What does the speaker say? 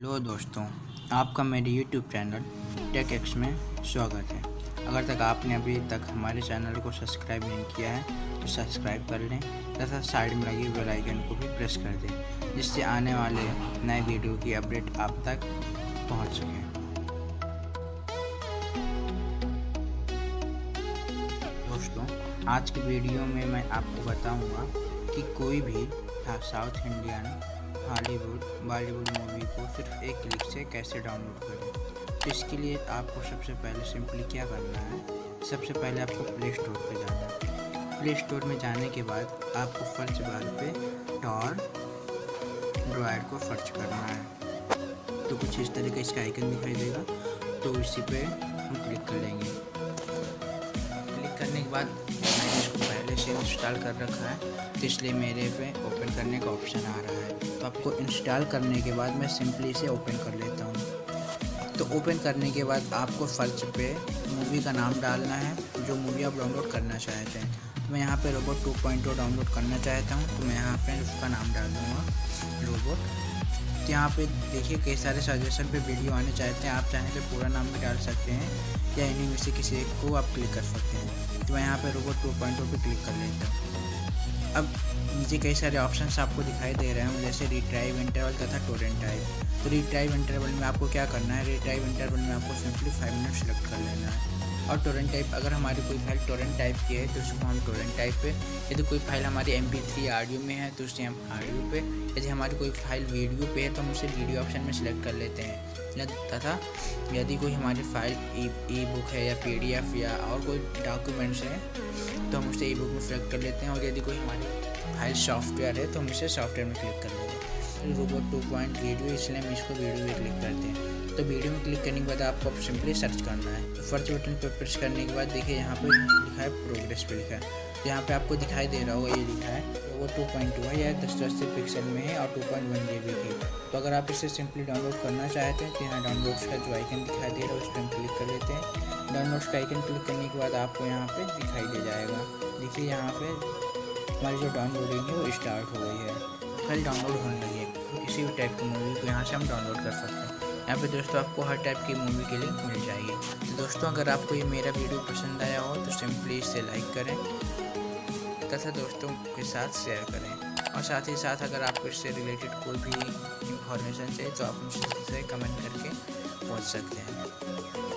Hello दोस्तों, आपका मेरे YouTube चैनल टेक एक्स में स्वागत है। अगर तक आपने अभी तक हमारे चैनल को सब्सक्राइब नहीं किया है तो सब्सक्राइब कर लें तथा साइड में लगी बेल आइकन को भी प्रेस कर दें, जिससे आने वाले नए वीडियो की अपडेट आप तक पहुंच सके। दोस्तों, आज की वीडियो में मैं आपको बताऊंगा कि कोई भी south Indian, Hollywood, Bollywood movie को सिर्फ एक क्लिक से कैसे डाउनलोड करें। तो इसके लिए आपको सबसे पहले सिंपली क्या करना है, सबसे पहले आपको प्ले स्टोर पे जाना है। प्ले स्टोर में जाने के बाद आपको सर्च बार पे टॉर ड्रायर को सर्च करना है। तो कुछ इस तरह का इसका आइकन दिखाई देगा, तो इसी पे हम क्लिक कर लेंगे। क्लिक करने के बाद मैंने इसको पहले से इंस्टॉल कर रखा है, तो इसलिए मेरे पे ओपन करने का ऑप्शन आ रहा है। तो आपको इंस्टॉल करने के बाद मैं सिंपली इसे ओपन कर लेता हूँ। तो ओपन करने के बाद आपको सर्च पे मूवी का नाम डालना है जो मूवी आप डाउनलोड करना चाहते हैं। तो मैं यहाँ पे रोबोट 2.0 डाउनलोड करना चाहता हूँ, तो मैं यहाँ पे उसका नाम डाल दूँगा रोबोट। तो यहाँ पे देखिए कई सारे सजेशन पे वीडियो आने चाहते हैं, आप चाहें तो पूरा नाम भी डाल सकते हैं या इन्हीं में से किसी एक को आप क्लिक कर सकते हैं। तो मैं यहाँ पे रोबोट 2.0 पे क्लिक कर लेता हूँ। अब नीचे कई सारे ऑप्शंस आपको दिखाई दे रहे हैं, जैसे रिट्राइव इंटरवल तथा टोरेंट टाइप। तो रिट्राइव इंटरवल में आपको क्या करना है, रिट्राइव इंटरवल में आपको सिंपली 5 मिनट सेलेक्ट कर लेना है। और टोरेंट टाइप, अगर हमारी कोई फाइल टोरेंट टाइप की है तो उसको हम टोरेंट टाइप पे, यदि कोई फाइल हमारी MP3 ऑडियो में है तो उसे हम ऑडियो पे, यदि हमारी कोई फाइल वीडियो पे है तो हम उसे वीडियो ऑप्शन में सेलेक्ट कर लेते हैं। तथा यदि कोई हमारी फाइल ई बुक है या PDF या और कोई डॉक्यूमेंट्स है तो हम उसे ई बुक में सेलेक्ट कर लेते हैं। और यदि कोई हमारी फाइल सॉफ्टवेयर है तो हम इसे सॉफ्टवेयर में क्लिक कर लेते हैं। रोबोट 2.0 वीडियो, इसलिए हम इसको वीडियो में क्लिक करते हैं। तो वीडियो में क्लिक करने के बाद आपको सिंपली सर्च करना है। तो सर्च बटन पर प्रेस करने के बाद देखिए यहाँ पे लिखा है प्रोग्रेस पे लिखा है। तो यहाँ पे आपको दिखाई दे रहा होगा, ये लिखा है वो 2.2 है, या 1080 पिक्सल में है और 2.1 GB की। तो अगर आप इसे सिंपली डाउनलोड करना चाहते हैं तो यहाँ डाउनलोड्स का जो आइकन दिखाई दे रहा है उस पर हम क्लिक कर लेते हैं। डाउनलोड्स का आइकन क्लिक करने के बाद आपको यहाँ पे दिखाई दे जाएगा। देखिए यहाँ पे हमारी जो डाउनलोडिंग है वो स्टार्ट हो गई है, फाइल डाउनलोड होने लगी है। तो किसी भी टाइप की मूवी को यहाँ से हम डाउनलोड कर सकते हैं। यहाँ पे दोस्तों आपको हर टाइप की मूवी के लिंक मिल जाएगी। तो दोस्तों, अगर आपको ये मेरा वीडियो पसंद आया हो तो सिंपली इसे लाइक करें तथा दोस्तों के साथ शेयर करें। और साथ ही साथ अगर आपको इससे रिलेटेड कोई भी इंफॉर्मेशन चाहिए तो आप मुझसे कमेंट करके पूछ सकते हैं।